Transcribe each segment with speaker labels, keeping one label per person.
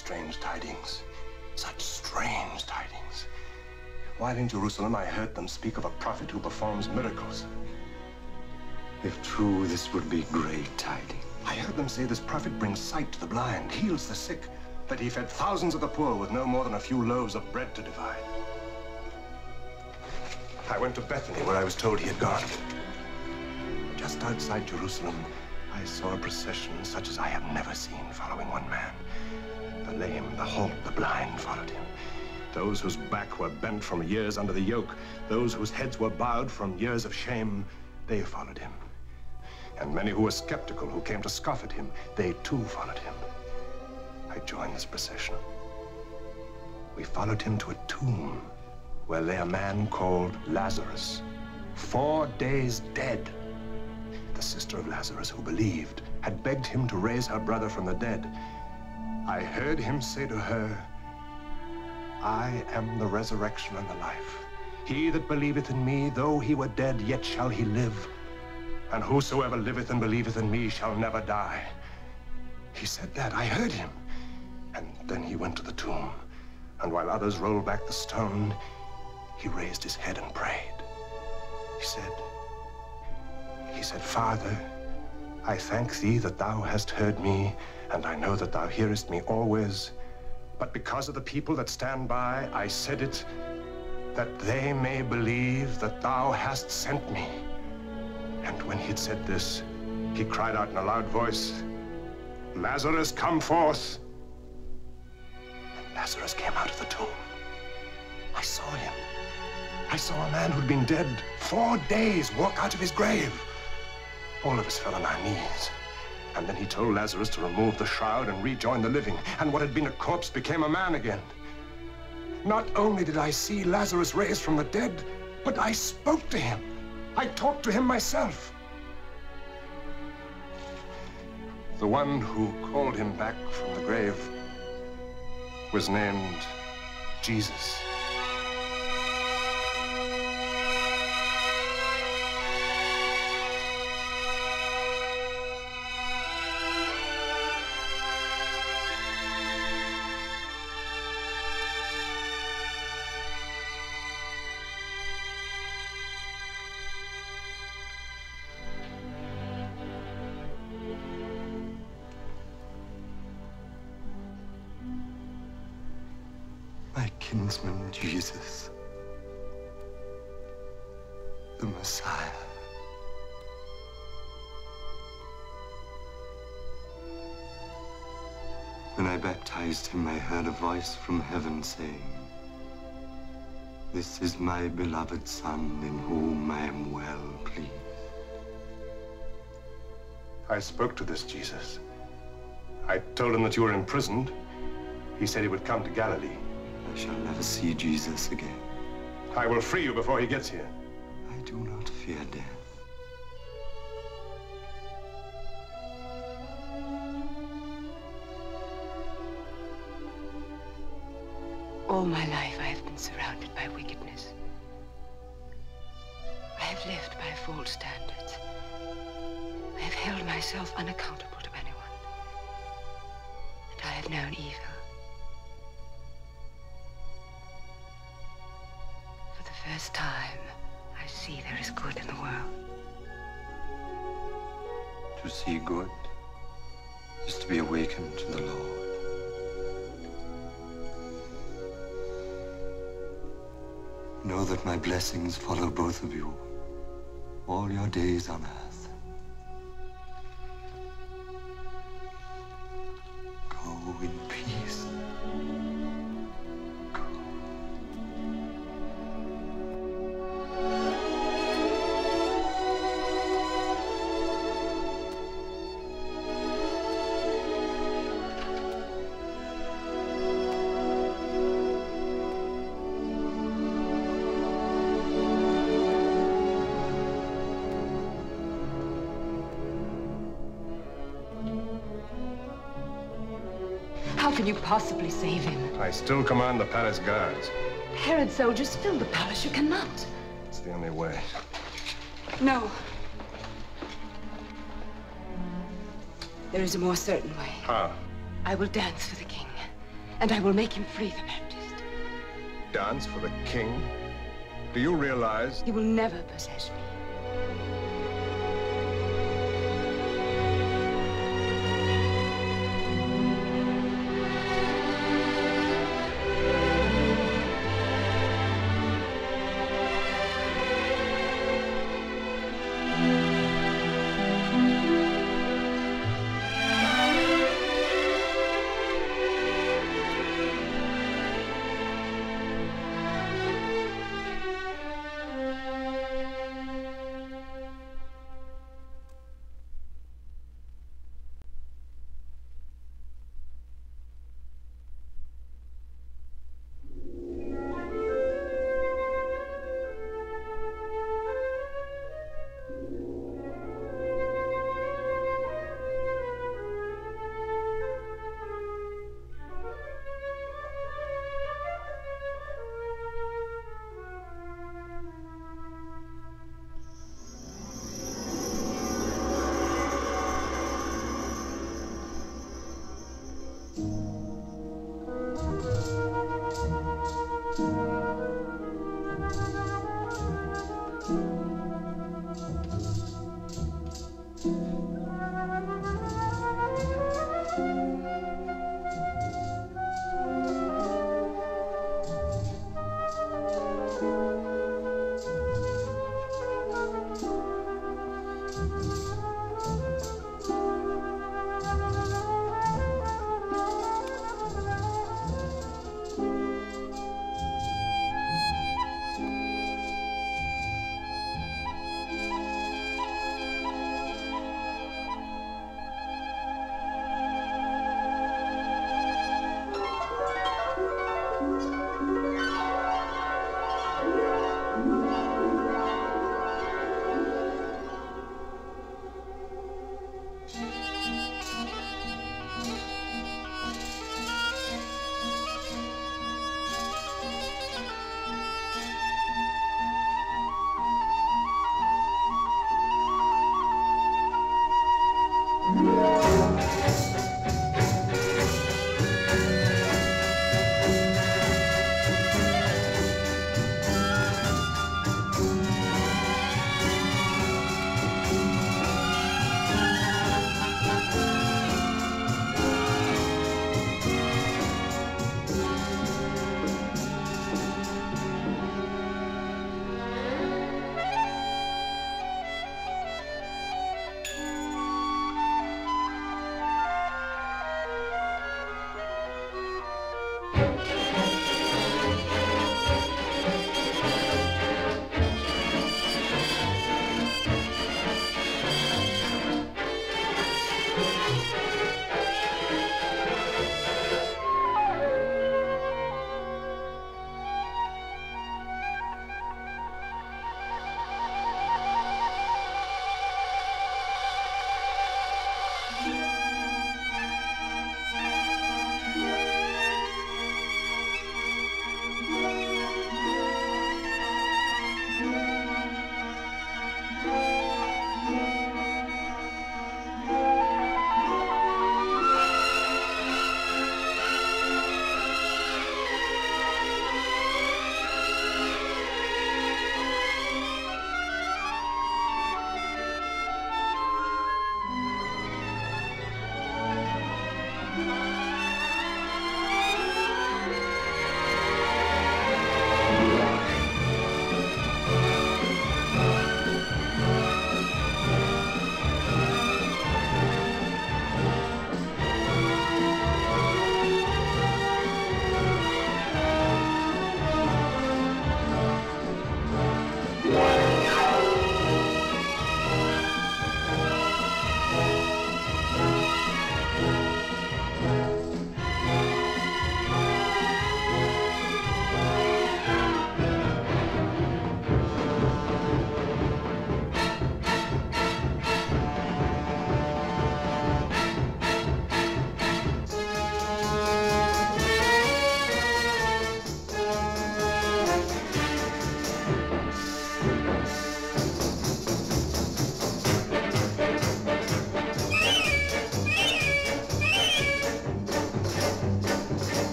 Speaker 1: strange tidings. Such strange tidings. While in Jerusalem, I heard them speak of a prophet who performs miracles.
Speaker 2: If true, this would be great tidings.
Speaker 1: I heard them say this prophet brings sight to the blind, heals the sick, that he fed thousands of the poor with no more than a few loaves of bread to divide. I went to Bethany, where I was told he had gone. Just outside Jerusalem, I saw a procession such as I have never seen following one man. The lame, the halt, the blind followed him. Those whose back were bent from years under the yoke, those whose heads were bowed from years of shame, they followed him. And many who were skeptical, who came to scoff at him, they too followed him. I joined this procession. We followed him to a tomb where lay a man called Lazarus, 4 days dead. The sister of Lazarus, who believed, had begged him to raise her brother from the dead. I heard him say to her, I am the resurrection and the life. He that believeth in me, though he were dead, yet shall he live. And whosoever liveth and believeth in me shall never die. He said that. I heard him. And then he went to the tomb. And while others rolled back the stone, he raised his head and prayed. He said, Father, I thank thee that thou hast heard me, and I know that thou hearest me always. But because of the people that stand by, I said it, that they may believe that thou hast sent me. And when he had said this, he cried out in a loud voice, Lazarus, come forth. And Lazarus came out of the tomb. I saw him. I saw a man who'd been dead 4 days walk out of his grave. All of us fell on our knees. And then he told Lazarus to remove the shroud and rejoin the living. And what had been a corpse became a man again. Not only did I see Lazarus raised from the dead, but I spoke to him. I talked to him myself. The one who called him back from the grave was named Jesus. Kinsman Jesus, the Messiah.
Speaker 2: When I baptized him, I heard a voice from heaven saying, This is my beloved Son, in whom I am well pleased.
Speaker 1: I spoke to this Jesus. I told him that you were imprisoned. He said he would come to Galilee.
Speaker 2: I shall never see Jesus again.
Speaker 1: I will free you before he gets here.
Speaker 2: I do not fear death.
Speaker 3: All my life I have been surrounded by wickedness. I have lived by false standards. I have held myself unaccountable to anyone. And I have known evil. For the first time, I see there is good in the world.
Speaker 2: To see good is to be awakened to the Lord. Know that my blessings follow both of you all your days on earth. Go in peace. Go.
Speaker 3: How can you possibly save him?
Speaker 1: I still command the palace guards.
Speaker 3: Herod's soldiers fill the palace. You cannot.
Speaker 1: It's the only way.
Speaker 3: No. There is a more certain way.
Speaker 1: How?
Speaker 3: I will dance for the king. and I will make him free the Baptist.
Speaker 1: Dance for the king? Do you realize?
Speaker 3: He will never possess me.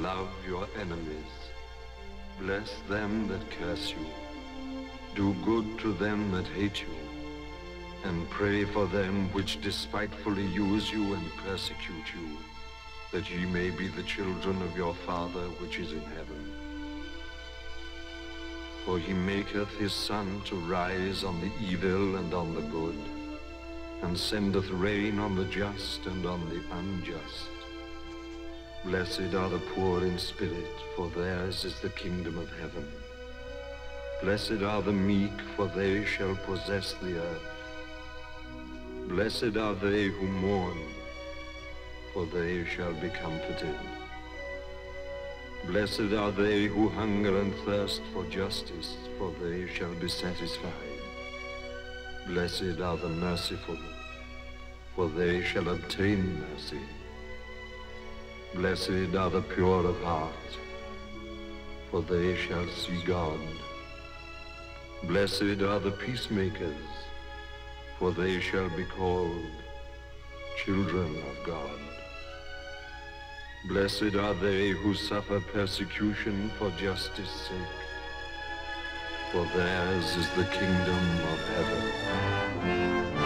Speaker 4: love your enemies. Bless them that curse you. Do good to them that hate you. And pray for them which despitefully use you and persecute you, that ye may be the children of your Father which is in heaven. For he maketh his sun to rise on the evil and on the good, and sendeth rain on the just and on the unjust. Blessed are the poor in spirit, for theirs is the kingdom of heaven. Blessed are the meek, for they shall possess the earth. Blessed are they who mourn, for they shall be comforted. Blessed are they who hunger and thirst for justice, for they shall be satisfied. Blessed are the merciful, for they shall obtain mercy. Blessed are the pure of heart, for they shall see God. Blessed are the peacemakers, for they shall be called children of God. Blessed are they who suffer persecution for justice' sake, for theirs is the kingdom of heaven.